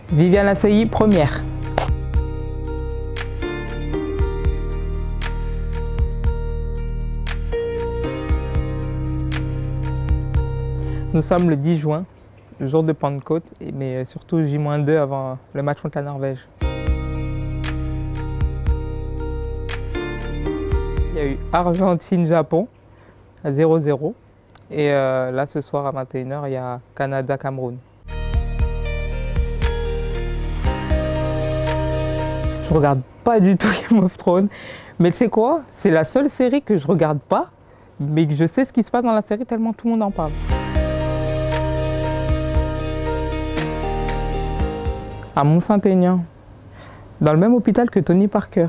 Viviane Assailly, première. Nous sommes le 10 juin, le jour de Pentecôte, mais surtout J-2 avant le match contre la Norvège. Il y a eu Argentine-Japon à 0-0 et là ce soir à 21 h il y a Canada-Cameroun. Je regarde pas du tout Game of Thrones, mais tu sais quoi? C'est la seule série que je regarde pas, mais que je sais ce qui se passe dans la série tellement tout le monde en parle. À Mont-Saint-Aignan, dans le même hôpital que Tony Parker.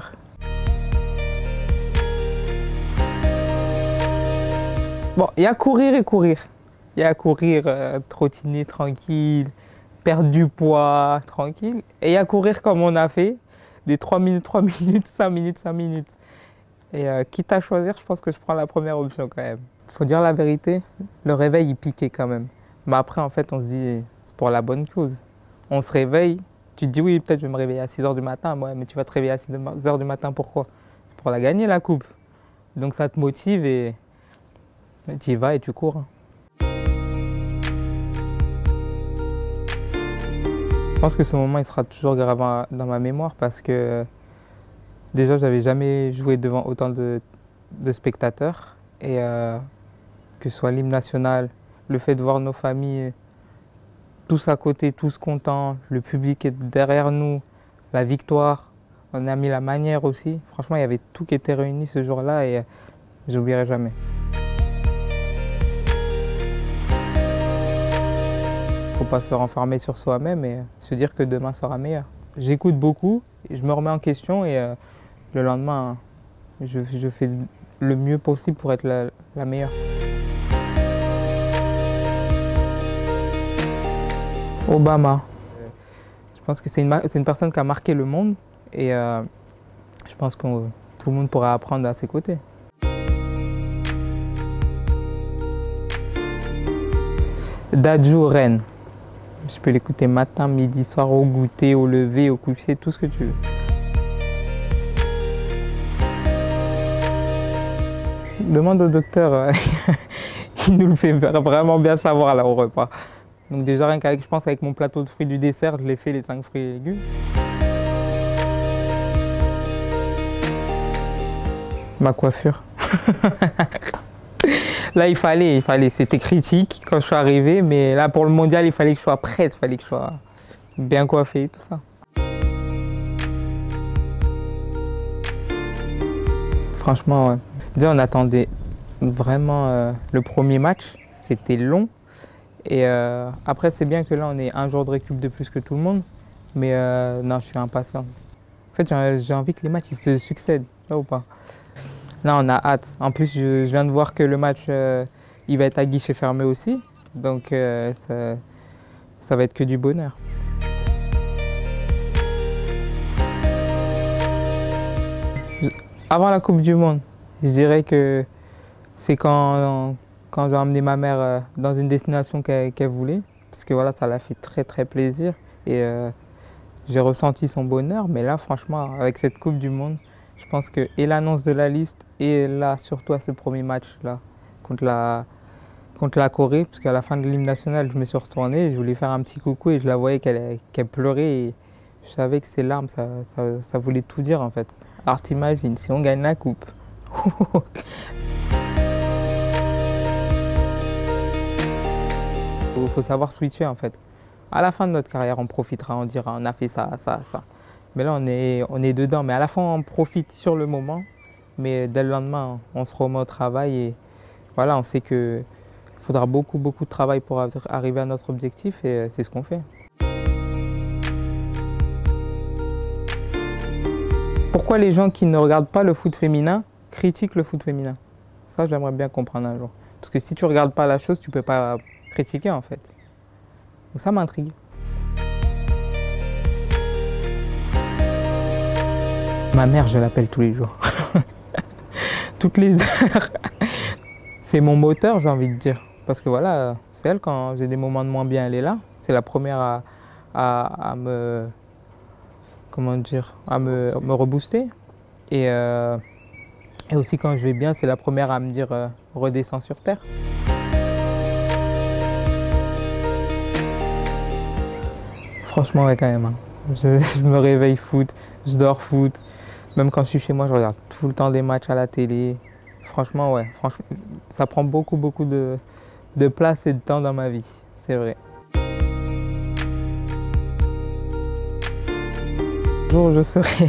Bon, il y a courir et courir. Il y a courir, trottiner tranquille, perdre du poids tranquille. Et il y a courir comme on a fait, des 3 minutes, 3 minutes, 5 minutes, 5 minutes. Et quitte à choisir, je pense que je prends la première option quand même. Faut dire la vérité, le réveil il piquait quand même. Mais après en fait on se dit, c'est pour la bonne cause. On se réveille, tu te dis oui peut-être je vais me réveiller à 6 h du matin, ouais, mais tu vas te réveiller à 6 h du matin pourquoi? C'est pour la gagner la coupe. Donc ça te motive et tu y vas et tu cours. Je pense que ce moment il sera toujours gravé dans ma mémoire parce que déjà j'avais jamais joué devant autant de spectateurs et que ce soit l'hymne national, le fait de voir nos familles tous à côté, tous contents, le public est derrière nous, la victoire, on a mis la manière aussi. Franchement il y avait tout qui était réuni ce jour-là et j'oublierai jamais. Faut pas se renfermer sur soi-même et se dire que demain sera meilleur. J'écoute beaucoup, je me remets en question et le lendemain, je fais le mieux possible pour être la meilleure. Obama. Je pense que c'est une personne qui a marqué le monde et je pense que tout le monde pourra apprendre à ses côtés. Dadju Reine. Je peux l'écouter matin, midi, soir, au goûter, au lever, au coucher, tout ce que tu veux. Demande au docteur, il nous le fait vraiment bien savoir là au repas. Donc déjà rien qu'avec, je pense avec mon plateau de fruits du dessert, je l'ai fait les 5 fruits et légumes. Ma coiffure. Là il fallait, c'était critique quand je suis arrivé, mais là pour le mondial il fallait que je sois prête, il fallait que je sois bien coiffée, tout ça. Franchement, ouais. Déjà on attendait vraiment le premier match, c'était long. Et après c'est bien que là on ait un jour de récup de plus que tout le monde, mais non je suis impatient. En fait j'ai envie que les matchs ils se succèdent, là ou pas? Là on a hâte. En plus je viens de voir que le match il va être à guichet fermé aussi, donc ça va être que du bonheur. Avant la Coupe du Monde, je dirais que c'est quand j'ai emmené ma mère dans une destination qu'elle voulait, parce que voilà, ça l'a fait très plaisir et j'ai ressenti son bonheur. Mais là, franchement, avec cette Coupe du Monde, je pense que et l'annonce de la liste et là, surtout à ce premier match là contre la Corée, parce qu'à la fin de l'hymne national, je me suis retourné, je voulais faire un petit coucou et je la voyais qu'elle pleurait et je savais que ses larmes, ça voulait tout dire en fait. Alors t'imagines, si on gagne la coupe. Il faut savoir switcher en fait. À la fin de notre carrière, on profitera, on dira on a fait ça, ça, ça. Mais là, on est dedans. Mais à la fin, on profite sur le moment. Mais dès le lendemain, on se remet au travail et voilà, on sait qu'il faudra beaucoup de travail pour arriver à notre objectif et c'est ce qu'on fait. Pourquoi les gens qui ne regardent pas le foot féminin critiquent le foot féminin? Ça, j'aimerais bien comprendre un jour. Parce que si tu ne regardes pas la chose, tu ne peux pas critiquer en fait. Donc ça m'intrigue. Ma mère, je l'appelle tous les jours. Toutes les heures. C'est mon moteur, j'ai envie de dire. Parce que voilà, c'est elle, quand j'ai des moments de moins bien, elle est là. C'est la première à me, comment dire, me rebooster. Et aussi quand je vais bien, c'est la première à me dire redescends sur terre. Franchement, ouais, quand même. Hein. Je me réveille foot, je dors foot. Même quand je suis chez moi, je regarde tout le temps des matchs à la télé. Franchement, ouais, franchement, ça prend beaucoup, beaucoup de place et de temps dans ma vie, c'est vrai. Un jour, je serai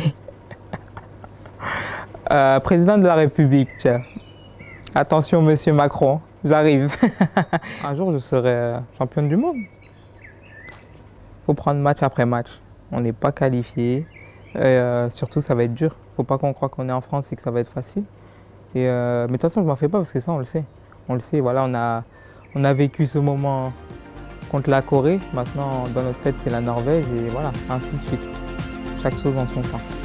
président de la République, tiens. Attention, monsieur Macron, j'arrive. Un jour, je serai championne du monde. Il faut prendre match après match. On n'est pas qualifié. Surtout, ça va être dur. Il ne faut pas qu'on croie qu'on est en France et que ça va être facile. Mais de toute façon, je ne m'en fais pas parce que ça, on le sait. On le sait, voilà, on a vécu ce moment contre la Corée. Maintenant, dans notre tête, c'est la Norvège et voilà, ainsi de suite. Chaque chose en son temps.